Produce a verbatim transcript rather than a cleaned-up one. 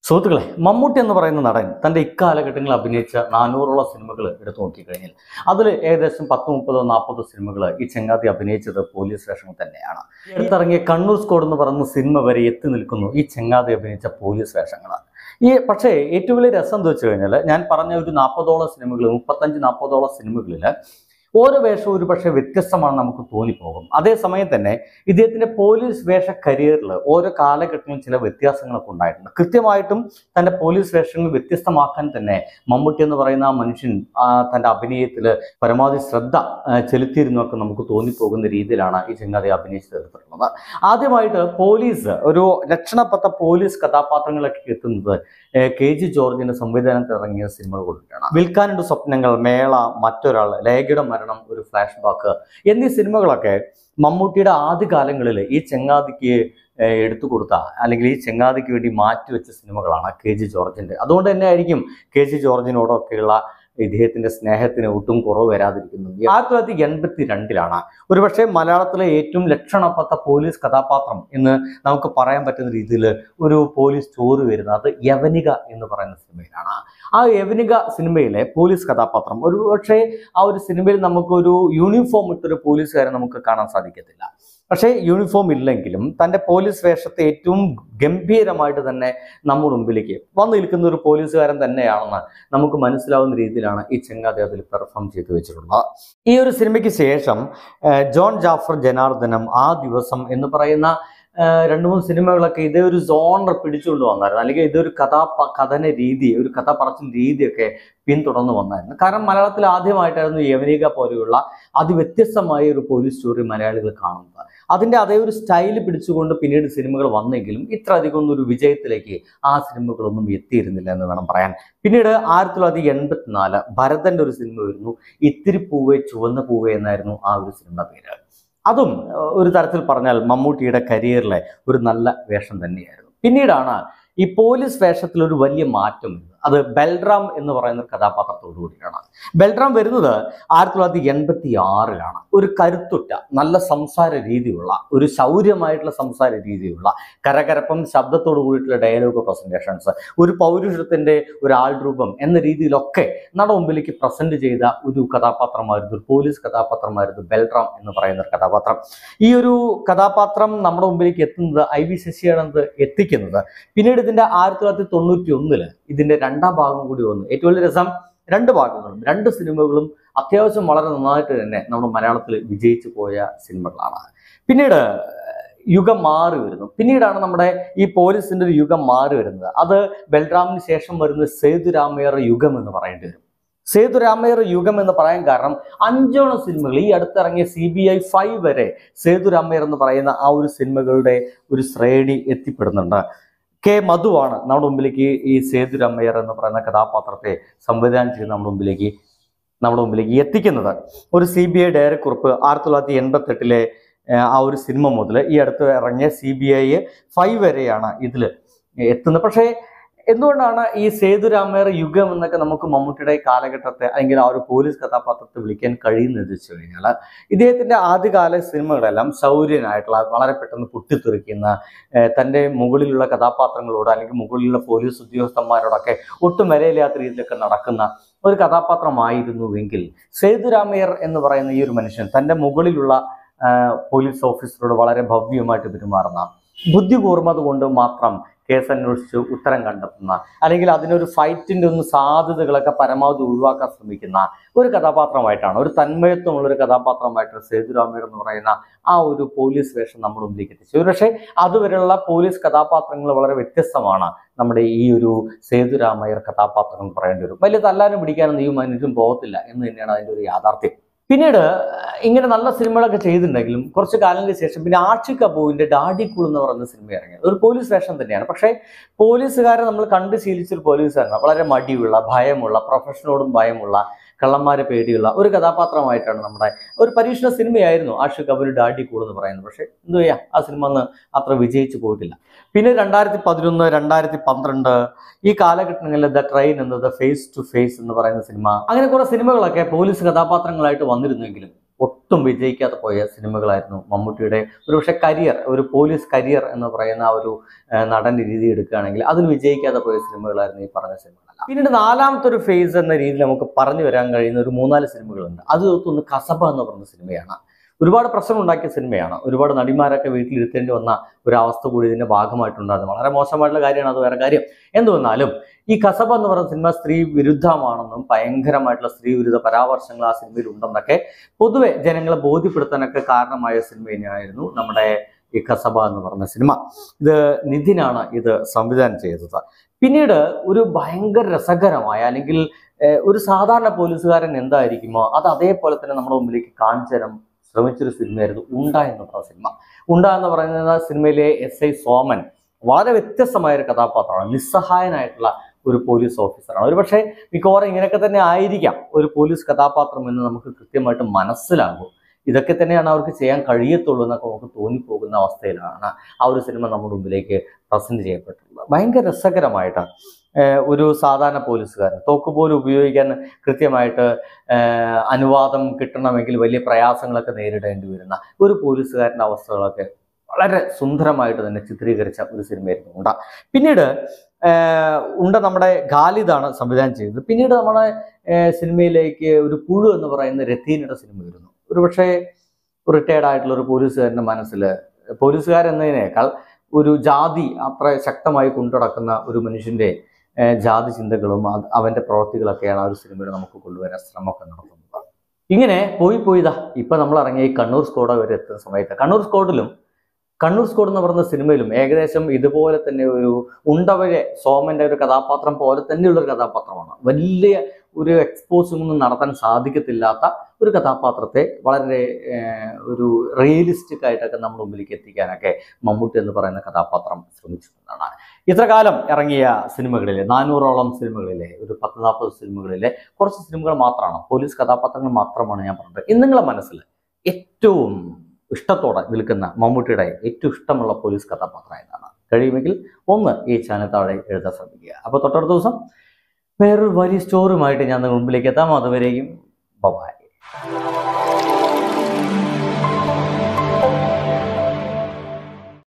സുഹൃത്തുക്കളെ, മമ്മൂട്ടി എന്ന് പറയുന്ന നടൻ തൻ്റെ ഇക്കാലഘട്ടങ്ങളിൽ അഭിനയിച്ച നാനൂറോളം സിനിമകൾ എടുത്തു നോക്കിക്കഴിഞ്ഞാൽ അതിൽ ഏകദേശം പത്ത് മുപ്പതോ നാൽപ്പതോ സിനിമകൾ ഈ ചങ്ങാതി അഭിനയിച്ചത് പോലീസ് വേഷങ്ങൾ തന്നെയാണ്. എടുത്തിറങ്ങിയ കണ്ണൂർ സ്ക്വാഡ് എന്ന് പറയുന്ന സിനിമ വരെ എത്തി നിൽക്കുന്നു ഈ ചങ്ങാതി അഭിനയിച്ച പോലീസ് വേഷങ്ങളാണ്. ഈ പക്ഷേ ഏറ്റവും വലിയ രസം എന്താ വെച്ച് കഴിഞ്ഞാൽ, ഞാൻ പറഞ്ഞ ഒരു നാൽപ്പതോളം സിനിമകൾ മുപ്പത്തഞ്ച് നാൽപ്പതോളം സിനിമകളിൽ ഓരോ വേഷവും ഒരു പക്ഷേ വ്യത്യസ്തമാണ് നമുക്ക് തോന്നിപ്പോകും. അതേസമയം തന്നെ ഇദ്ദേഹത്തിൻ്റെ പോലീസ് വേഷ കരിയറിൽ ഓരോ കാലഘട്ടത്തിലും ചില വ്യത്യാസങ്ങളൊക്കെ ഉണ്ടായിട്ടുണ്ട്. കൃത്യമായിട്ടും തൻ്റെ പോലീസ് വേഷങ്ങൾ വ്യത്യസ്തമാക്കാൻ തന്നെ മമ്മൂട്ടി എന്ന് പറയുന്ന ആ മനുഷ്യൻ തൻ്റെ അഭിനയത്തിൽ പരമാവധി ശ്രദ്ധ ചെലുത്തിയിരുന്നൊക്കെ നമുക്ക് തോന്നിപ്പോകുന്ന രീതിയിലാണ് ഈ ചങ്ങാതി അഭിനയിച്ച് തീർത്തിട്ടുള്ളത്. ആദ്യമായിട്ട് പോലീസ് ഒരു ലക്ഷണപ്പെട്ട പോലീസ് കഥാപാത്രങ്ങളൊക്കെ എത്തുന്നത് കെ ജി ജോർജിന്റെ സംവിധാനത്തിൽ ഇറങ്ങിയ സിനിമകൾ കൊണ്ടിട്ടാണ്. വിൽക്കാനുണ്ട് സ്വപ്നങ്ങൾ, മേള, മറ്റൊരാൾ, ലേഖയുടെ മരണം, ഒരു ഫ്ലാഷ് ബാക്ക് എന്നീ സിനിമകളൊക്കെ മമ്മൂട്ടിയുടെ ആദ്യകാലങ്ങളിൽ ഈ ചെങ്ങാതിക്ക് എടുത്തു കൊടുത്ത അല്ലെങ്കിൽ ഈ ചെങ്ങാതിക്ക് വേണ്ടി മാറ്റിവെച്ച സിനിമകളാണ് കെ ജി ജോർജിന്റെ. അതുകൊണ്ട് തന്നെ ആയിരിക്കും കെ ജി ജോർജിനോടൊക്കെയുള്ള ഇദ്ദേഹത്തിന്റെ സ്നേഹത്തിന് ഒട്ടും കുറവ് വരാതിരിക്കുന്നത്. ആയിരത്തി തൊള്ളായിരത്തി എൺപത്തി രണ്ടിലാണ് ഒരുപക്ഷെ മലയാളത്തിലെ ഏറ്റവും ലക്ഷണപ്പെട്ട പോലീസ് കഥാപാത്രം എന്ന് നമുക്ക് പറയാൻ പറ്റുന്ന രീതിയിൽ ഒരു പോലീസ് സ്റ്റോറി വരുന്നത് അത് യവനിക എന്ന് പറയുന്ന സിനിമയിലാണ്. ആ യവനിക സിനിമയിലെ പോലീസ് കഥാപാത്രം ഒരു പക്ഷേ ആ ഒരു സിനിമയിൽ നമുക്കൊരു യൂണിഫോം ഇട്ടൊരു പോലീസുകാരെ നമുക്ക് കാണാൻ സാധിക്കത്തില്ല. പക്ഷേ യൂണിഫോം ഇല്ലെങ്കിലും തൻ്റെ പോലീസ് വേഷത്തെ ഏറ്റവും ഗംഭീരമായിട്ട് തന്നെ നമ്മുടെ മുമ്പിലേക്ക് വന്നു നിൽക്കുന്ന ഒരു പോലീസുകാരൻ തന്നെയാണെന്ന് നമുക്ക് മനസ്സിലാവുന്ന രീതിയിലാണ് ഈ ചങ്ങാതി അതിൽ പെർഫോം ചെയ്തു വെച്ചിട്ടുള്ളത്. ഈ ഒരു സിനിമയ്ക്ക് ശേഷം ജോൺ ജാഫർ ജനാർദ്ദനം, ആ ദിവസം എന്ന് പറയുന്ന രണ്ട് മൂന്ന് സിനിമകളൊക്കെ ഇതേ ഒരു ജോണർ പിടിച്ചുകൊണ്ട് വന്നായിരുന്നു. അല്ലെങ്കിൽ ഇതൊരു കഥാ കഥന രീതി, ഒരു കഥ പറച്ചിൽ രീതിയൊക്കെ പിന്തുടർന്ന് വന്നായിരുന്നു. കാരണം മലയാളത്തിൽ ആദ്യമായിട്ടായിരുന്നു യവനിക പോലെയുള്ള അതിവ്യത്യസ്തമായ ഒരു പോലീസ് സ്റ്റോറി മലയാളികൾ കാണുന്നത്. അതിൻ്റെ അതേ ഒരു സ്റ്റൈല് പിടിച്ചുകൊണ്ട് പിന്നീട് സിനിമകൾ വന്നെങ്കിലും ഇത്ര അധികം ഒന്നും ഒരു വിജയത്തിലേക്ക് ആ സിനിമകളൊന്നും എത്തിയിരുന്നില്ല എന്ന് വേണം പറയാൻ. പിന്നീട് ആയിരത്തി തൊള്ളായിരത്തി എൺപത്തിനാല് ഭരതന്റെ ഒരു സിനിമ വരുന്നു, ഇത്തിരി പൂവേ ചുവന്ന പൂവേ എന്നായിരുന്നു ആ ഒരു സിനിമ പേര്. അതും ഒരു തരത്തിൽ പറഞ്ഞാൽ മമ്മൂട്ടിയുടെ കരിയറിലെ ഒരു നല്ല വേഷം തന്നെയായിരുന്നു. പിന്നീടാണ് ഈ പോലീസ് വേഷത്തിൽ ഒരു വലിയ മാറ്റം വരുന്നത്. അത് ബൽറാം എന്ന് പറയുന്ന കഥാപാത്രത്തോടു കൂടിയാണ്. ബൽറാം വരുന്നത് ആയിരത്തി തൊള്ളായിരത്തി എൺപത്തി ആറിലാണ്. ഒരു കരുത്തുറ്റ നല്ല സംസാര രീതിയുള്ള, ഒരു ശൗര്യമായിട്ടുള്ള സംസാര രീതിയുള്ള, കരകരപ്പം ശബ്ദത്തോടു കൂടിയിട്ടുള്ള ഡയലോഗ് പ്രസന്റേഷൻസ്, ഒരു പൗരുഷത്തിന്റെ ഒരു ആൾരൂപം എന്ന രീതിയിലൊക്കെ നമ്മുടെ മുമ്പിലേക്ക് പ്രസന്റ് ചെയ്ത ഒരു കഥാപാത്രമായിരുന്നു, ഒരു പോലീസ് കഥാപാത്രമായിരുന്നു ബൽറാം എന്ന് പറയുന്ന ഒരു കഥാപാത്രം. ഈ ഒരു കഥാപാത്രം നമ്മുടെ മുമ്പിലേക്ക് എത്തുന്നത് ഐ വി ശശിയാണ് എത്തിക്കുന്നത്. പിന്നീട് ഇതിന്റെ ആയിരത്തി തൊള്ളായിരത്തി തൊണ്ണൂറ്റി ഒന്നില് ഇതിന്റെ രണ്ടാം ഭാഗം കൂടി വന്നു. ഏറ്റവും വലിയ രസം, രണ്ട് ഭാഗങ്ങളും രണ്ട് സിനിമകളും അത്യാവശ്യം വളരെ നന്നായിട്ട് തന്നെ നമ്മുടെ മലയാളത്തിൽ വിജയിച്ചു പോയ സിനിമകളാണ്. പിന്നീട് യുഗം മാറി വരുന്നു. പിന്നീടാണ് നമ്മുടെ ഈ പോലീസിന്റെ ഒരു യുഗം മാറി വരുന്നത്. അത് ബൽറാമിന് ശേഷം വരുന്ന സേതുരാമയ്യർ യുഗം എന്ന് പറയേണ്ടി വരും. സേതുരാമയ്യർ യുഗം എന്ന് പറയാൻ കാരണം അഞ്ചോളം സിനിമകൾ ഈ അടുത്തിറങ്ങിയ സി ബി ഐ ഫൈവ് വരെ സേതുരാമയ്യർ എന്ന് പറയുന്ന ആ ഒരു സിനിമകളുടെ ഒരു ശ്രേണി എത്തിപ്പെടുന്നുണ്ട്. കെ മധുവാണ് നമ്മുടെ മുമ്പിലേക്ക് ഈ സേതുരാമയ്യർ എന്ന് പറയുന്ന കഥാപാത്രത്തെ സംവിധാനം ചെയ്ത് നമ്മുടെ മുമ്പിലേക്ക് നമ്മുടെ മുമ്പിലേക്ക് എത്തിക്കുന്നത്. ഒരു സി ബി ഐ ഡയറക്കുറിപ്പ് ആയിരത്തി തൊള്ളായിരത്തി എൺപത്തി എട്ടിലെ ആ ഒരു സിനിമ മുതൽ ഈ അടുത്ത് ഇറങ്ങിയ സി ബി ഐ ഫൈവ് വരെയാണ് ഇതിൽ എത്തുന്നത്. പക്ഷേ എന്തുകൊണ്ടാണ് ഈ സേതുരാമയ്യർ യുഗം എന്നൊക്കെ നമുക്ക് മമ്മൂട്ടിയുടെ കാലഘട്ടത്തെ അല്ലെങ്കിൽ ആ ഒരു പോലീസ് കഥാപാത്രത്തെ വിളിക്കാൻ കഴിയുന്നത് വെച്ച് കഴിഞ്ഞാൽ, ഇദ്ദേഹത്തിൻ്റെ ആദ്യകാല സിനിമകളെല്ലാം ശൗര്യനായിട്ടുള്ള, വളരെ പെട്ടെന്ന് പൊട്ടിത്തെറിക്കുന്ന, തൻ്റെ മുകളിലുള്ള കഥാപാത്രങ്ങളോട് അല്ലെങ്കിൽ മുകളിലുള്ള പോലീസ് ഉദ്യോഗസ്ഥന്മാരോടൊക്കെ ഒട്ടും വിലയില്ലാത്ത രീതിയിലൊക്കെ നടക്കുന്ന ഒരു കഥാപാത്രമായിരുന്നുവെങ്കിൽ സേതുരാമയ്യർ എന്ന് പറയുന്ന ഈ ഒരു മനുഷ്യൻ തൻ്റെ മുകളിലുള്ള പോലീസ് ഓഫീസറോട് വളരെ ഭവ്യമായിട്ട് പെരുമാറുന്ന, ബുദ്ധിപൂർവ്വത കൊണ്ട് മാത്രം കേസ് അന്വേഷിച്ച് ഉത്തരം കണ്ടെത്തുന്ന, അല്ലെങ്കിൽ അതിനൊരു ഫൈറ്റിൻ്റെ ഒന്ന് സാധ്യതകളൊക്കെ പരമാവധി ഒഴിവാക്കാൻ ശ്രമിക്കുന്ന ഒരു കഥാപാത്രമായിട്ടാണ്, ഒരു തന്മയത്വമുള്ളൊരു കഥാപാത്രമായിട്ട് സേതുരാമയ്യർ എന്ന് പറയുന്ന ആ ഒരു പോലീസ് വേഷം നമ്മുടെ മുമ്പിലേക്ക് എത്തിച്ചു. പക്ഷേ അതുവരെയുള്ള പോലീസ് കഥാപാത്രങ്ങൾ വളരെ വ്യത്യസ്തമാണ് നമ്മുടെ ഈ ഒരു സേതുരാമയ്യർ കഥാപാത്രം എന്ന് പറയേണ്ടി വരും. വലിയ തല്ലാനും പിടിക്കാനൊന്നും ഈ മനുഷ്യൻ പോകത്തില്ല എന്ന് തന്നെയാണ് അതിൻ്റെ ഒരു യാഥാർത്ഥ്യം. പിന്നീട് ഇങ്ങനെ നല്ല സിനിമകളൊക്കെ ചെയ്തിട്ടുണ്ടെങ്കിലും കുറച്ച് കാലങ്ങൾക്ക് ശേഷം പിന്നെ ആഷി കപൂറിന്റെ ഡാഡി കൂൾ എന്ന് പറയുന്ന സിനിമ ഇറങ്ങിയത് ഒരു പോലീസ് വേഷം തന്നെയാണ്. പക്ഷേ പോലീസുകാരെ നമ്മൾ കണ്ട് ശീലിച്ചൊരു പോലീസുകാരനാണ്, വളരെ മടിയുള്ള, ഭയമുള്ള, പ്രൊഫഷനോടും ഭയമുള്ള, കള്ളന്മാരെ പേടിയുള്ള ഒരു കഥാപാത്രമായിട്ടാണ് നമ്മുടെ ഒരു പരീക്ഷണ സിനിമയായിരുന്നു ആഷി കപൂർ ഡാഡി കൂൾ എന്ന് പറയുന്നത്. പക്ഷേ എന്തു ചെയ്യാം, ആ സിനിമ അന്ന് അത്ര വിജയിച്ചു പോയിട്ടില്ല. പിന്നെ രണ്ടായിരത്തി പതിനൊന്ന് രണ്ടായിരത്തി പന്ത്രണ്ട് ഈ കാലഘട്ടങ്ങളിൽ ദ ട്രെയിൻ എന്നത്, ഫേസ് ടു ഫേസ് എന്ന് പറയുന്ന സിനിമ, അങ്ങനെ കുറെ സിനിമകളൊക്കെ പോലീസ് കഥാപാത്രങ്ങളായിട്ട് വന്നിരുന്നെങ്കിലും ഒട്ടും വിജയിക്കാതെ പോയ സിനിമകളായിരുന്നു മമ്മൂട്ടിയുടെ ഒരു പക്ഷേ കരിയർ, ഒരു പോലീസ് കരിയർ എന്ന് പറയുന്ന ആ ഒരു നടൻ്റെ രീതി എടുക്കുകയാണെങ്കിൽ അതിൽ വിജയിക്കാതെ പോയ സിനിമകളായിരുന്നു ഈ പറഞ്ഞ സിനിമകളല്ല. പിന്നീട് നാലാമത്തെ ഒരു ഫേസ് എന്ന രീതിയിൽ നമുക്ക് പറഞ്ഞു വരാൻ കഴിയുന്ന ഒരു മൂന്നാല് സിനിമകളുണ്ട്. അത് ഒന്ന് കസബ എന്ന് പറയുന്ന സിനിമയാണ്. ഒരുപാട് പ്രശ്നമുണ്ടാക്കിയ സിനിമയാണ്. ഒരുപാട് നടിമാരൊക്കെ വീട്ടിലിരുത്തേണ്ടി വന്ന ഒരു അവസ്ഥ കൂടി ഇതിന്റെ ഭാഗമായിട്ടുണ്ടായിരുന്നു. വളരെ മോശമായിട്ടുള്ള കാര്യമാണ്, അത് വേറെ കാര്യം. എന്തുവന്നാലും ഈ കസബ എന്ന് പറയുന്ന സിനിമ സ്ത്രീ വിരുദ്ധമാണെന്നും ഭയങ്കരമായിട്ടുള്ള സ്ത്രീ വിരുദ്ധ പരാമർശങ്ങൾ ആ സിനിമയിൽ ഉണ്ടെന്നൊക്കെ പൊതുവെ ജനങ്ങളെ ബോധ്യപ്പെടുത്താനൊക്കെ കാരണമായ സിനിമ തന്നെയായിരുന്നു നമ്മുടെ ഈ കസബ എന്ന് പറഞ്ഞ സിനിമ. ഇത് നിതിനാണ് ഇത് സംവിധാനം ചെയ്തത്. പിന്നീട് ഒരു ഭയങ്കര രസകരമായ അല്ലെങ്കിൽ ഒരു സാധാരണ പോലീസുകാരൻ എന്തായിരിക്കുമോ അത് അതേപോലെ തന്നെ നമ്മുടെ മുമ്പിലേക്ക് കാണിച്ചു തരാൻ ശ്രമിച്ചൊരു സിനിമയായിരുന്നു ഉണ്ട എന്ന് പറഞ്ഞ സിനിമ. ഉണ്ട എന്ന് പറയുന്ന സിനിമയിലെ എസ് ഐ സോമൻ വളരെ വ്യത്യസ്തമായ ഒരു കഥാപാത്രമാണ്. നിസ്സഹായനായിട്ടുള്ള ഒരു പോലീസ് ഓഫീസറാണ്. ഒരു പക്ഷേ മിക്കവാറും ഇങ്ങനെയൊക്കെ തന്നെ ആയിരിക്കാം ഒരു പോലീസ് കഥാപാത്രം എന്ന് നമുക്ക് കൃത്യമായിട്ട് മനസ്സിലാകും. ഇതൊക്കെ തന്നെയാണ് അവർക്ക് ചെയ്യാൻ കഴിയത്തുള്ളൂ എന്നൊക്കെ നമുക്ക് തോന്നിപ്പോകുന്ന അവസ്ഥയിലാണ് ആ ഒരു സിനിമ നമ്മുടെ മുമ്പിലേക്ക് പ്രസന്റ് ചെയ്യപ്പെട്ടിട്ടുള്ളത്. ഭയങ്കര രസകരമായിട്ടാണ് ഒരു സാധാരണ പോലീസുകാരൻ തോക്ക് പോലും ഉപയോഗിക്കാൻ കൃത്യമായിട്ട് അനുവാദം കിട്ടണമെങ്കിൽ വലിയ പ്രയാസങ്ങളൊക്കെ നേരിടേണ്ടി വരുന്ന ഒരു പോലീസുകാരൻ്റെ അവസ്ഥകളൊക്കെ വളരെ സുന്ദരമായിട്ട് തന്നെ ചിത്രീകരിച്ച ഒരു സിനിമയായിരുന്നു ഉണ്ട. പിന്നീട് ഉണ്ട നമ്മുടെ ഖാലിദാണ് സംവിധാനം ചെയ്തത്. പിന്നീട് നമ്മുടെ സിനിമയിലേക്ക് ഒരു പുഴു എന്ന് പറയുന്ന രത്തീനയുടെ സിനിമ വരുന്നു. ഒരു പക്ഷേ റിട്ടയർഡ് ആയിട്ടുള്ള ഒരു പോലീസുകാരൻ്റെ മനസ്സിൽ പോലീസുകാരെന്നതിനേക്കാൾ ഒരു ജാതി അത്ര ശക്തമായി കൊണ്ടുനടക്കുന്ന ഒരു മനുഷ്യൻ്റെ ജാതി ചിന്തകളും അവൻ്റെ പ്രവൃത്തികളൊക്കെയാണ് ആ ഒരു സിനിമയിൽ നമുക്ക് കൊണ്ടുവരാൻ ശ്രമമൊക്കെ നടത്തുന്നത്. ഇങ്ങനെ പോയി പോയിതാ ഇപ്പം നമ്മൾ ഇറങ്ങിയ ഈ കണ്ണൂർ സ്ക്വാഡ് വരെ എത്തുന്ന സമയത്ത് കണ്ണൂർ സ്ക്വാഡിലും കണ്ണൂർ സ്ക്വാഡ് എന്ന് പറയുന്ന സിനിമയിലും ഏകദേശം ഇതുപോലെ തന്നെ ഒരു ഉണ്ടവരെ സോമന്റെ ഒരു കഥാപാത്രം പോലെ തന്നെയുള്ളൊരു കഥാപാത്രമാണ്. വലിയ ഒരു എക്സ്പോസിംഗ് ഒന്നും നടത്താൻ സാധിക്കത്തില്ലാത്ത ഒരു കഥാപാത്രത്തെ വളരെ ഒരു റിയലിസ്റ്റിക് ആയിട്ടൊക്കെ നമ്മുടെ മുമ്പിലേക്ക് എത്തിക്കാനൊക്കെ മമ്മൂട്ടി എന്ന് പറയുന്ന കഥാപാത്രം ശ്രമിച്ചിട്ടുള്ളതാണ്. ഇത്ര കാലം ഇറങ്ങിയ സിനിമകളിലെ നാനൂറോളം സിനിമകളിലെ ഒരു പത്ത് നാൽപ്പത് സിനിമകളിലെ കുറച്ച് സിനിമകൾ മാത്രമാണ്, പോലീസ് കഥാപാത്രങ്ങൾ മാത്രമാണ് ഞാൻ പറഞ്ഞത്. ഇന്ന് നിങ്ങളുടെ മനസ്സിൽ ഏറ്റവും ഇഷ്ടത്തോടെ നിൽക്കുന്ന മമ്മൂട്ടിയുടെ ഏറ്റവും ഇഷ്ടമുള്ള പോലീസ് കഥാപാത്രം ഏതാണ്? കഴിയുമെങ്കിൽ ഒന്ന് ഈ ചാനൽ താഴെ എഴുതാൻ ശ്രമിക്കുക. അപ്പോൾ തൊട്ടടുത്ത ദിവസം വേറൊരു വലിയ സ്റ്റോറിയുമായിട്ട് ഞാൻ നിങ്ങളുടെ മുമ്പിലേക്ക് എത്താം. അതുവരെയും ബൈ.